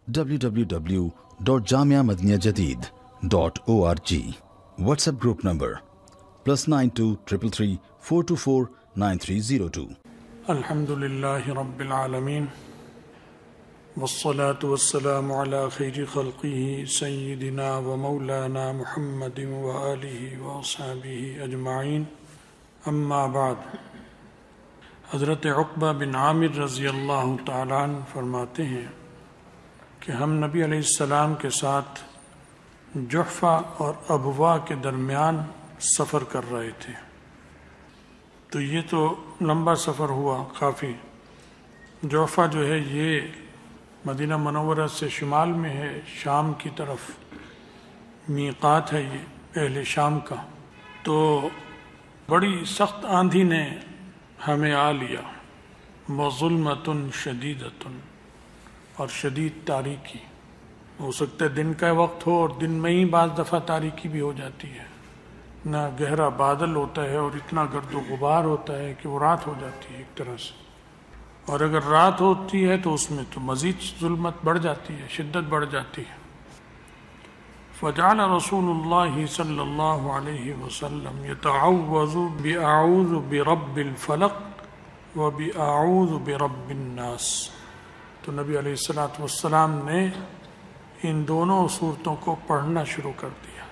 www.jamiamadiniyajadid.org. WhatsApp group number +92 333 424 9302. الحمدللہ رب العالمین والصلاة والسلام علی خیر خلقہ سیدنا و مولانا محمد وآلہ واصحابہ اجمعین، اما بعد۔ حضرت عقبہ بن عامر رضی اللہ تعالیٰ عنہ فرماتے ہیں کہ ہم نبی علیہ السلام کے ساتھ جحفہ اور ابوا کے درمیان سفر کر رہے تھے۔ تو یہ تو لمبا سفر ہوا کافی۔ جحفہ جو ہے یہ مدینہ منورہ سے شمال میں ہے، شام کی طرف میقات ہے یہ اہل شام کا۔ تو بڑی سخت آندھی نے ہمیں آ لیا، وظلمۃ شدیدۃ، اور شدید تاریکی۔ ہو سکتا ہے دن کا وقت ہو اور دن میں ہی بعض دفعہ تاریکی بھی ہو جاتی ہے، نہ گہرا بادل ہوتا ہے اور اتنا گرد و غبار ہوتا ہے کہ وہ رات ہو جاتی ہے ایک طرح سے، اور اگر رات ہوتی ہے تو اس میں تو مزید ظلمت بڑھ جاتی ہے، شدت بڑھ جاتی ہے۔ فجعل رسول اللہ صلی اللہ علیہ وسلم یتعوذ بأعوذ برب الفلق وبأعوذ برب الناس۔ تو نبی علیہ السلام نے ان دونوں صورتوں کو پڑھنا شروع کر دیا،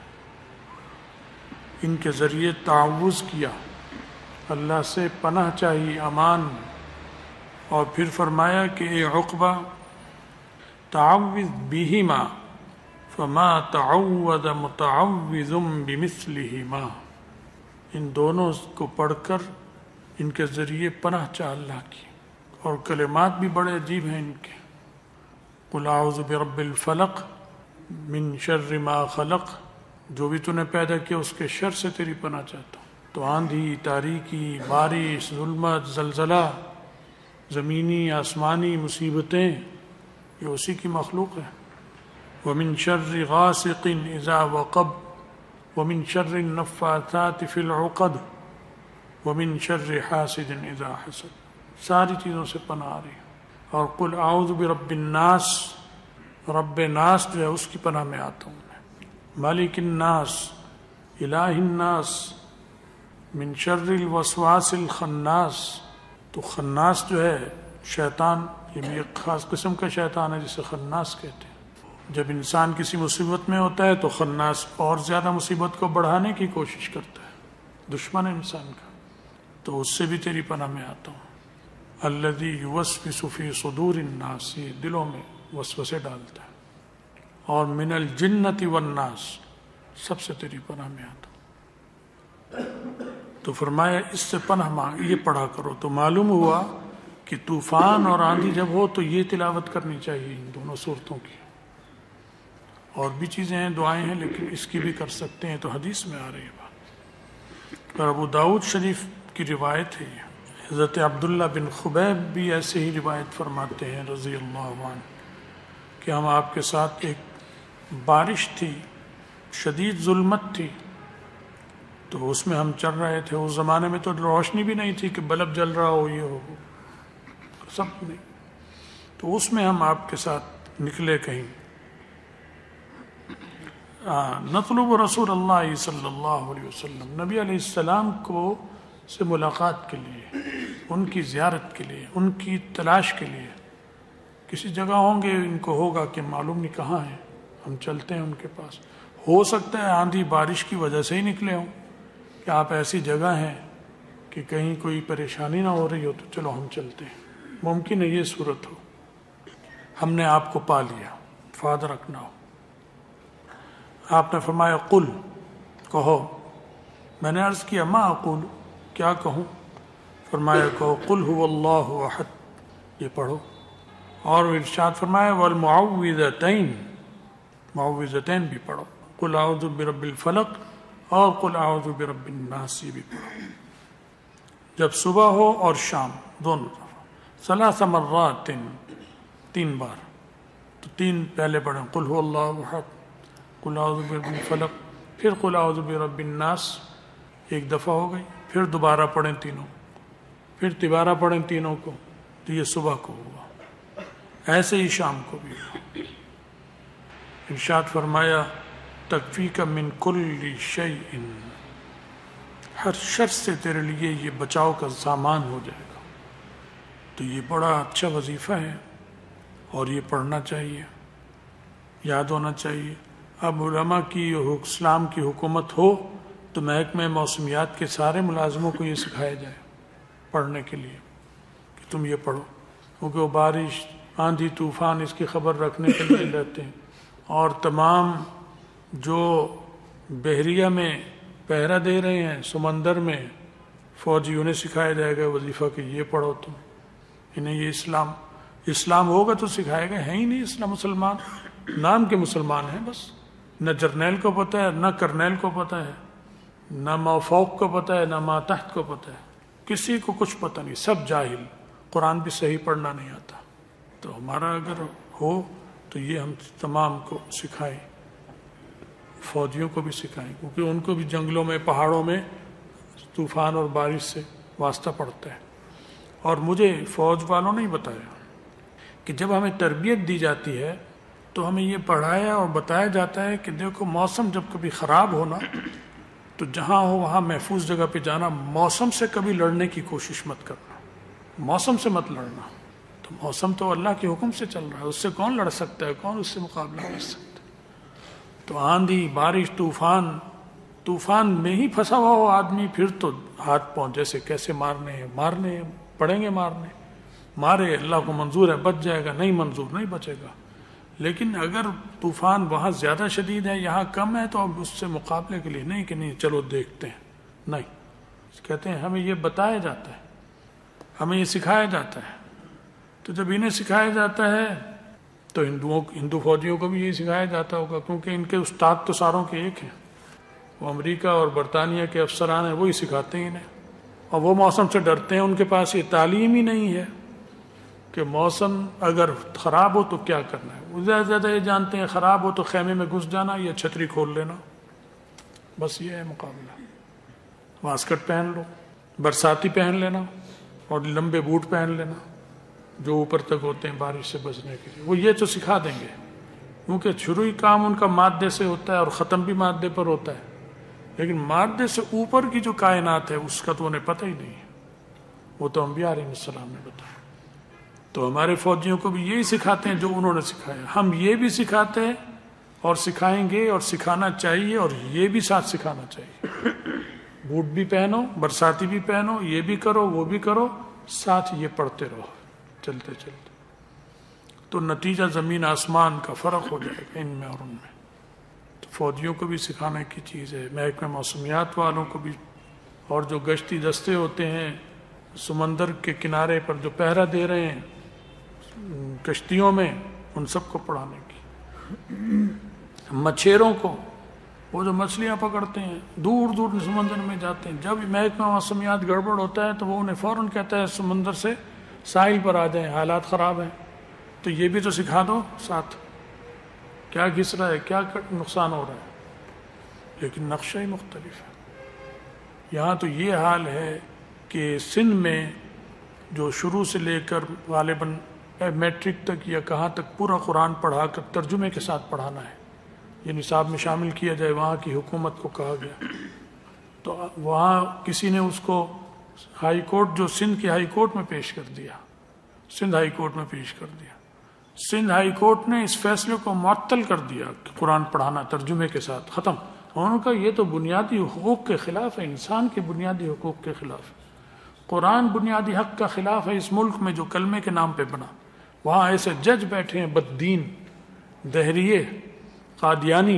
ان کے ذریعے تعوذ کیا، اللہ سے پناہ چاہی، امان، اور پھر فرمایا کہ اے عقبہ تعوذ بہما فما تعوذ متعوذ بمثلہما۔ ان دونوں کو پڑھ کر ان کے ذریعے پناہ چاہ اللہ کی، اور کلمات بھی بڑے عجیب ہیں ان کے۔ قل اعوذ برب الفلق من شر ما خلق، جو بھی تو نے پیدا کیا اس کے شر سے تیری پناہ چاہتا ہوں۔ تو آندھی، تاریکی، بارش، ظلمت، زلزلہ، زمینی آسمانی مصیبتیں، یہ اسی کی مخلوق ہے۔ ومن شر غاسق اذا وقب ومن شر النفاثات فی العقد ومن شر حاسد اذا حسد، ساری چیزوں سے پناہ آ رہی ہے۔ اور قل اعوذ برب الناس، رب ناس جو ہے اس کی پناہ میں آتا ہوں میں، مالک الناس، الہ الناس، من شر الوسواس الخناس۔ تو خناس جو ہے شیطان، یہ بھی ایک خاص قسم کا شیطان ہے جسے خناس کہتے ہیں۔ جب انسان کسی مصیبت میں ہوتا ہے تو خناس اور زیادہ مصیبت کو بڑھانے کی کوشش کرتا ہے، دشمن ہے انسان کا، تو اس سے بھی تیری پناہ میں آتا ہوں۔ الذی یوسوس فی صدور الناس، یہ دلوں میں وسوسے ڈالتا ہے۔ اور من الجنۃ والناس، سب سے تیری پناہ میں آتا ہوں۔ تو فرمایا اس سے پناہ مانگ، یہ پڑھا کرو۔ تو معلوم ہوا کہ طوفان اور آندھی جب ہو تو یہ تلاوت کرنی چاہیے ان دونوں صورتوں کی۔ اور بھی چیزیں ہیں، دعائیں ہیں، لیکن اس کی بھی کر سکتے ہیں، تو حدیث میں آ رہی ہے بات۔ اور ابو داؤد شریف کی روایت ہے، حضرت عبداللہ بن خبیب بھی ایسے ہی روایت فرماتے ہیں رضی اللہ عنہ کہ ہم آپ کے ساتھ، ایک بارش تھی، شدید ظلمت تھی، تو اس میں ہم چل رہے تھے۔ اس زمانے میں تو روشنی بھی نہیں تھی کہ بلب جل رہا ہو، یہ ہو، سب نہیں۔ تو اس میں ہم آپ کے ساتھ نکلے کہیں، نطلب رسول اللہ صلی اللہ علیہ وسلم، نبی علیہ السلام کو سے ملاقات کے لیے، ان کی زیارت کے لیے، ان کی تلاش کے لیے۔ کسی جگہ ہوں گے، ان کو ہوگا کہ معلوم نہیں کہاں ہیں، ہم چلتے ہیں ان کے پاس۔ ہو سکتا ہے آندھی بارش کی وجہ سے ہی نکلے ہوں کہ آپ ایسی جگہ ہیں کہ کہیں کوئی پریشانی نہ ہو رہی ہو، تو چلو ہم چلتے ہیں، ممکن ہے یہ صورت ہو۔ ہم نے آپ کو پا لیا، فاد رکھنا ہو۔ آپ نے فرمایا قل، کہو۔ میں نے عرض کیا ما اقول، کیا کہوں؟ فرمایا کہو قل هو اللہ احد، یہ پڑھو۔ اور ارشاد فرمایا والمعوذتین، معوذتین بھی پڑھو، قل اعوذ برب الفلق اور قل اعوذ برب الناس، یہ بھی پڑھو جب صبح ہو اور شام دونوں دفعہ، ثلاث مرات، 3 بار۔ تو 3 پہلے پڑھیں، قل هو اللہ احد، قل اعوذ برب الفلق، پھر قل اعوذ برب الناس، ایک دفعہ ہو گئی، پھر دوبارہ پڑھیں تینوں، پھر دوبارہ پڑھیں تینوں کو۔ تو یہ صبح کو ہوا، ایسے ہی شام کو بھی ہوا۔ ارشاد فرمایا تکفیک من کل شیء، ہر شر سے تیرے لیے یہ بچاؤ کا سامان ہو جائے گا۔ تو یہ بڑا اچھا وظیفہ ہے اور یہ پڑھنا چاہیے، یاد ہونا چاہیے۔ اب علماء کی اسلام کی حکومت ہو تو محکمہ موسمیات کے سارے ملازموں کو یہ سکھایا جائے پڑھنے کے لیے کہ تم یہ پڑھو، کیونکہ وہ بارش، آندھی، طوفان اس کی خبر رکھنے کے لیے رہتے ہیں، اور تمام جو بحریہ میں پہرا دے رہے ہیں سمندر میں فوجی، انہیں سکھایا جائے گا وظیفہ کہ یہ پڑھو تم، انہیں یہ اسلام ہوگا تو سکھائے گا۔ ہے ہی نہیں اسلام، مسلمان نام کے مسلمان ہیں بس، نہ جرنیل کو پتہ ہے، نہ کرنیل کو پتہ ہے، نہ مافوق کو پتہ ہے، نہ ماتحت کو پتہ ہے، کسی کو کچھ پتہ نہیں، سب جاہل، قرآن بھی صحیح پڑھنا نہیں آتا۔ تو ہمارا اگر ہو تو یہ ہم تمام کو سکھائیں، فوجیوں کو بھی سکھائیں، کیونکہ ان کو بھی جنگلوں میں، پہاڑوں میں طوفان اور بارش سے واسطہ پڑتا ہے۔ اور مجھے فوج والوں نے ہی بتایا کہ جب ہمیں تربیت دی جاتی ہے تو ہمیں یہ پڑھایا اور بتایا جاتا ہے کہ دیکھو موسم جب کبھی خراب ہونا تو جہاں ہو وہاں محفوظ جگہ پہ جانا، موسم سے کبھی لڑنے کی کوشش مت کرنا، موسم سے مت لڑنا۔ تو موسم تو اللہ کے حکم سے چل رہا ہے، اس سے کون لڑ سکتا ہے، کون اس سے مقابلہ کر سکتا ہے؟ تو آندھی، بارش، طوفان میں ہی پھنسا ہوا ہو آدمی، پھر تو ہاتھ پاؤں جیسے کیسے مارنے پڑیں گے، مارے، اللہ کو منظور ہے بچ جائے گا، نہیں منظور نہیں بچے گا۔ لیکن اگر طوفان وہاں زیادہ شدید ہے، یہاں کم ہے، تو اب اس سے مقابلے کے لیے نہیں کہ نہیں چلو دیکھتے ہیں، نہیں، کہتے ہیں ہمیں یہ بتایا جاتا ہے، ہمیں یہ سکھایا جاتا ہے۔ تو جب انہیں سکھایا جاتا ہے تو ہندو فوجیوں کو بھی یہی سکھایا جاتا ہوگا، کیونکہ ان کے استاد تو ساروں کے ایک ہیں، وہ امریکہ اور برطانیہ کے افسران ہیں، وہی سکھاتے ہیں انہیں، اور وہ موسم سے ڈرتے ہیں، ان کے پاس یہ تعلیم ہی نہیں ہے کہ موسم اگر خراب ہو تو کیا کرنا ہے۔ وہ زیادہ زیادہ یہ جانتے ہیں خراب ہو تو خیمے میں گھس جانا یا چھتری کھول لینا، بس یہ ہے مقابلہ۔ واسکٹ پہن لو، برساتی پہن لینا، اور لمبے بوٹ پہن لینا جو اوپر تک ہوتے ہیں بارش سے بچنے کے لیے، وہ یہ تو سکھا دیں گے، کیونکہ شروعی کام ان کا مادے سے ہوتا ہے اور ختم بھی مادے پر ہوتا ہے، لیکن مادے سے اوپر کی جو کائنات ہے اس کا تو انہیں پتہ ہی نہیں ہے، وہ تو انبیاء علیہ السلام نے بتایا۔ تو ہمارے فوجیوں کو بھی یہی سکھاتے ہیں جو انہوں نے سکھایا، ہم یہ بھی سکھاتے ہیں اور سکھائیں گے اور سکھانا چاہیے، اور یہ بھی ساتھ سکھانا چاہیے، بوٹ بھی پہنو، برساتی بھی پہنو، یہ بھی کرو وہ بھی کرو، ساتھ یہ پڑھتے رہو چلتے چلتے، تو نتیجہ زمین آسمان کا فرق ہو جائے گا ان میں اور ان میں۔ تو فوجیوں کو بھی سکھانے کی چیز ہے، محکمہ موسمیات والوں کو بھی، اور جو گشتی دستے ہوتے ہیں سمندر کے کنارے پر جو پہرا دے رہے ہیں کشتیوں میں، ان سب کو پڑھانے کی۔ مچھیروں کو، وہ جو مچھلیاں پکڑتے ہیں دور دور سمندر میں جاتے ہیں، جب محکمہ موسمیات گڑبڑ ہوتا ہے تو وہ انہیں فوراً کہتا ہے سمندر سے ساحل پر آ جائیں، حالات خراب ہیں، تو یہ بھی تو سکھا دو ساتھ، کیا گھس رہا ہے، کیا نقصان ہو رہا ہے، لیکن نقشہ ہی مختلف ہے۔ یہاں تو یہ حال ہے کہ سندھ میں جو شروع سے لے کر غالباً میٹرک تک یا کہاں تک پورا قرآن پڑھا کر ترجمے کے ساتھ پڑھانا ہے، یہ نصاب میں شامل کیا جائے، وہاں کی حکومت کو کہا گیا، تو وہاں کسی نے اس کو ہائی کورٹ، جو سندھ کی ہائی کورٹ میں پیش کر دیا، سندھ ہائی کورٹ میں پیش کر دیا، سندھ ہائی کورٹ نے اس فیصلے کو معطل کر دیا کہ قرآن پڑھانا ترجمے کے ساتھ ختم۔ انہوں نے کہا یہ تو بنیادی حقوق کے خلاف ہے، انسان کے بنیادی حقوق کے خلاف ہے، قرآن بنیادی حق کا خلاف ہے اس ملک میں جو کلمے کے نام پہ بنا۔ وہاں ایسے جج بیٹھے ہیں بددین، دہریے، قادیانی،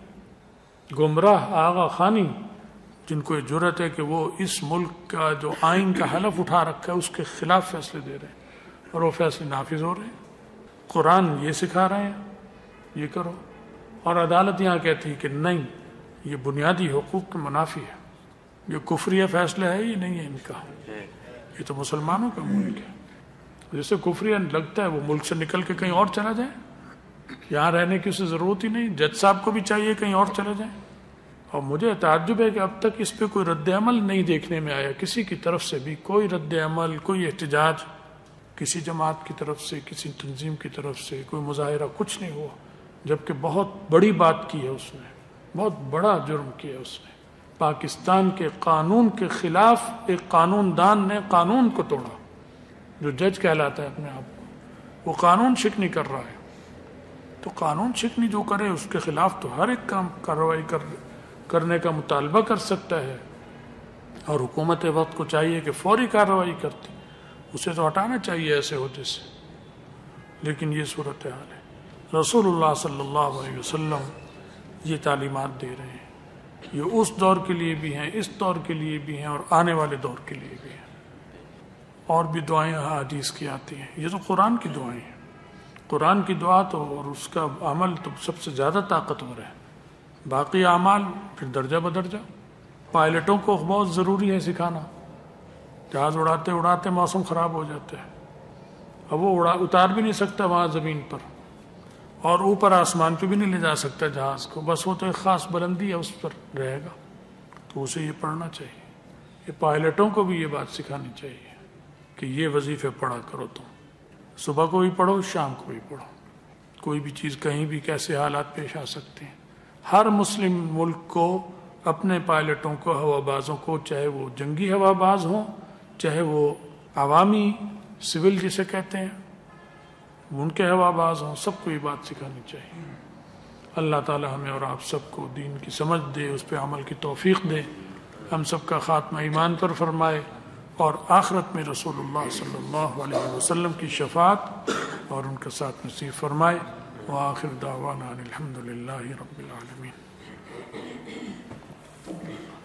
گمراہ، آغا خانی، جن کو یہ جرأت ہے کہ وہ اس ملک کا جو آئین کا حلف اٹھا رکھا ہے اس کے خلاف فیصلے دے رہے ہیں، اور وہ فیصلے نافذ ہو رہے ہیں۔ قرآن یہ سکھا رہے ہیں یہ کرو، اور عدالت یہاں کہتی ہے کہ نہیں، یہ بنیادی حقوق کے منافی ہے، یہ کفریہ فیصلہ ہے، یہ نہیں ہے ان کا، یہ تو مسلمانوں کا ملک ہے۔ جیسے کفریہ لگتا ہے وہ ملک سے نکل کے کہیں اور چلا جائے، یہاں رہنے کی اسے ضرورت ہی نہیں، جج صاحب کو بھی چاہیے کہیں اور چلا جائیں۔ اور مجھے تعجب ہے کہ اب تک اس پہ کوئی رد عمل نہیں دیکھنے میں آیا، کسی کی طرف سے بھی کوئی رد عمل، کوئی احتجاج، کسی جماعت کی طرف سے، کسی تنظیم کی طرف سے کوئی مظاہرہ، کچھ نہیں ہوا۔ جبکہ بہت بڑی بات کی ہے اس نے، بہت بڑا جرم کیا اس نے۔ پاکستان کے قانون کے خلاف ایک قانون دان نے قانون کو توڑا، جو جج کہلاتا ہے اپنے آپ کو، وہ قانون شکنی کر رہا ہے۔ تو قانون شکنی جو کرے اس کے خلاف تو ہر ایک کام کارروائی کرنے کا مطالبہ کر سکتا ہے، اور حکومت وقت کو چاہیے کہ فوری کارروائی کرتی، اسے تو ہٹانا چاہیے ایسے عہدے سے۔ لیکن یہ صورتحال ہے۔ رسول اللہ صلی اللہ علیہ وسلم یہ تعلیمات دے رہے ہیں، یہ اس دور کے لیے بھی ہیں، اس دور کے لیے بھی ہیں، اور آنے والے دور کے لیے بھی ہیں۔ اور بھی دعائیں حدیث کی آتی ہیں، یہ تو قرآن کی دعائیں ہیں۔ قرآن کی دعا تو اور اس کا عمل تو سب سے زیادہ طاقتور ہے، باقی اعمال پھر درجہ بدرجہ۔ پائلٹوں کو بہت ضروری ہے سکھانا، جہاز اڑاتے اڑاتے موسم خراب ہو جاتا ہے، اب وہ اتار بھی نہیں سکتا وہاں زمین پر، اور اوپر آسمان پہ بھی نہیں لے جا سکتا جہاز کو، بس وہ تو ایک خاص بلندی ہے اس پر رہے گا۔ تو اسے یہ پڑھنا چاہیے، یہ پائلٹوں کو بھی یہ بات سکھانی چاہیے کہ یہ وظیفے پڑھا کرو، تم صبح کو بھی پڑھو، شام کو بھی پڑھو۔ کوئی بھی چیز کہیں بھی کیسے حالات پیش آ سکتے ہیں۔ ہر مسلم ملک کو اپنے پائلٹوں کو، ہوا بازوں کو، چاہے وہ جنگی ہوا باز ہوں، چاہے وہ عوامی سول جسے کہتے ہیں ان کے ہوا باز ہوں، سب کو یہ بات سکھانی چاہیے۔ اللہ تعالی ہمیں اور آپ سب کو دین کی سمجھ دے، اس پہ عمل کی توفیق دے، ہم سب کا خاتمہ ایمان پر فرمائے، اور آخرت میں رسول اللہ صلی اللہ علیہ وسلم کی شفاعت اور ان کا ساتھ نصیب فرمائے۔ وآخر دعوانا الحمد للہ رب العالمین۔